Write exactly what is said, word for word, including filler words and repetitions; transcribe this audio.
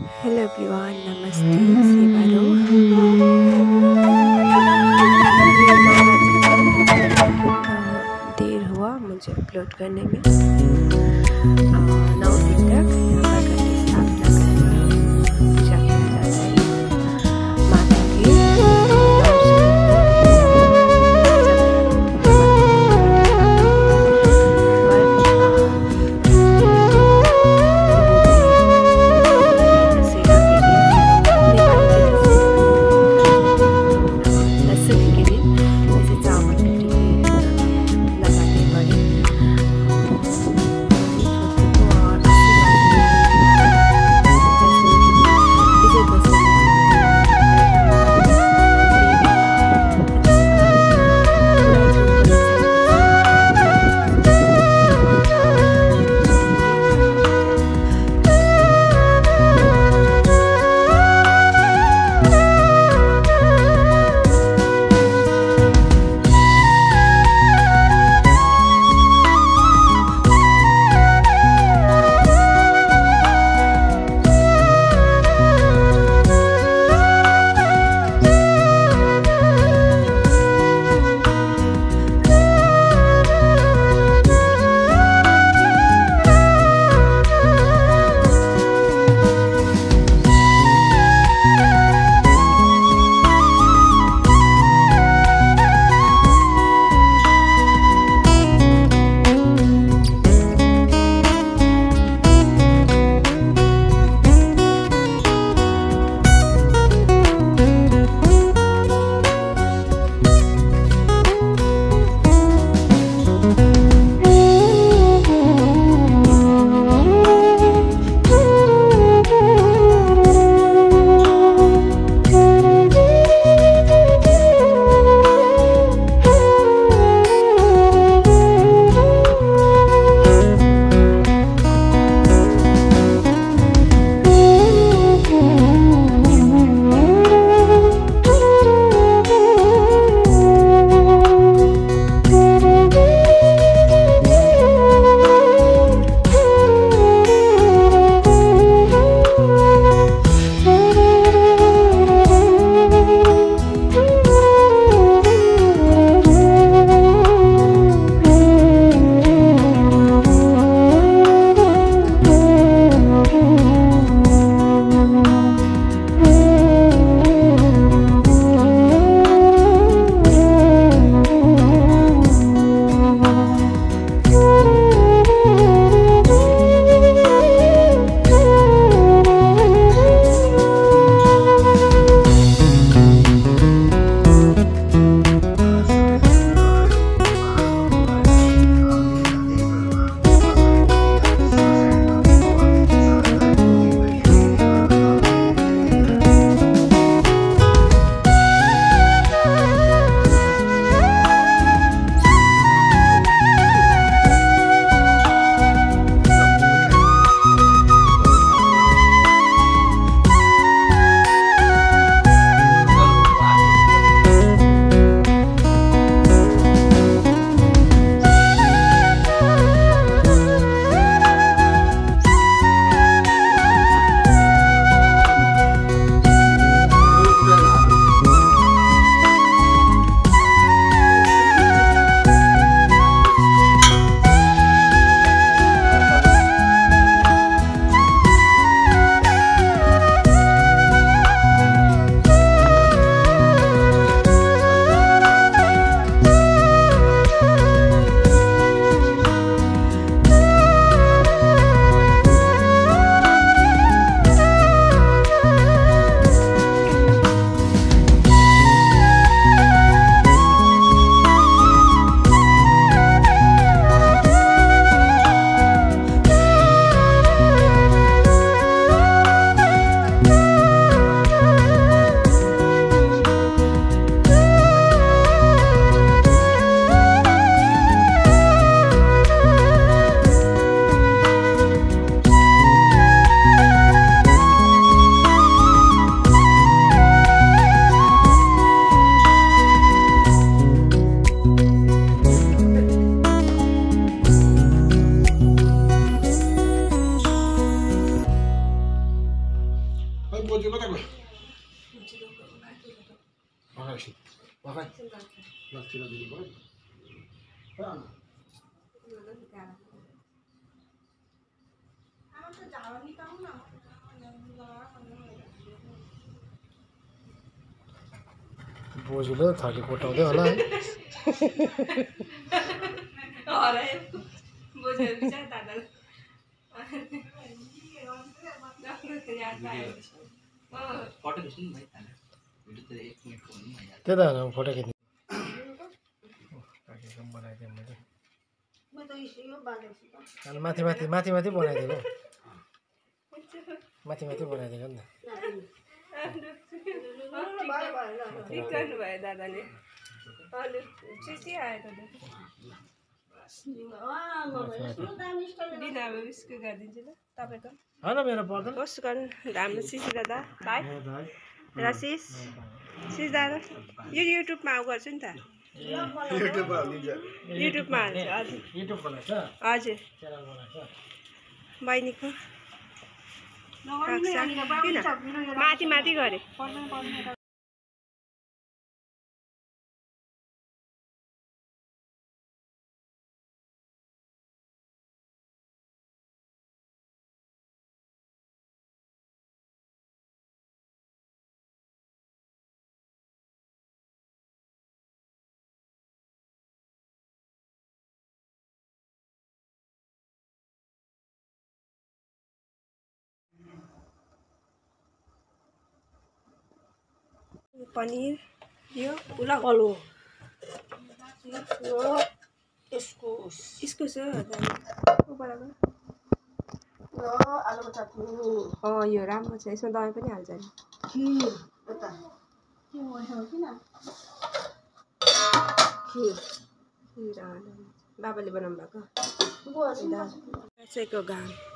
Hello everyone, नमस्ते। सेवारो देर हुआ मुझे अपलोड करने में। नौ दिन तक यहाँ पर करके स्थापना करेंगे, पूजा किया जाता है माता की। बोजू कता गयो भगाइस भगाइ लक्ष्य दिनु भयो बोजूले थली कोटाउँदै होला है अरे बोजू बिचारा दादा फोटो खिच्नु भाइ भिडियो त एक मिनटको हुनु भइहाल्छ त्यही त फोटो खिच्नु बनाइदिएँ मैले माथि माथि माथि माथि बनाइदिएको माथि माथि बनाइदिएको नि ठिक गर्नुभयो दादाले अहिले चिची आयो त बिना अब उयसको गरिदिन्छु ल तपाईँको होइन मेरो पर्दैन कस्तो गर्नु हाम्रो सिसी दादा भाइ र सिस सिस दादा यो युट्युबमा आउ गर्छु नि त युट्युबमा हाल्छु हजुर युट्युब बनाएको छ हजुर च्यानल बनाएको छ बहिनीको किन माथि माथि गरे पनीर यो पुलाउ यो इस्कुस इस्कुस हो आलुको चटनी अँ यो राम्रो छ यसमा दही पनि हाल्छ नि खिर यता खिर खिर बाबाले बनाउनु भएको घाम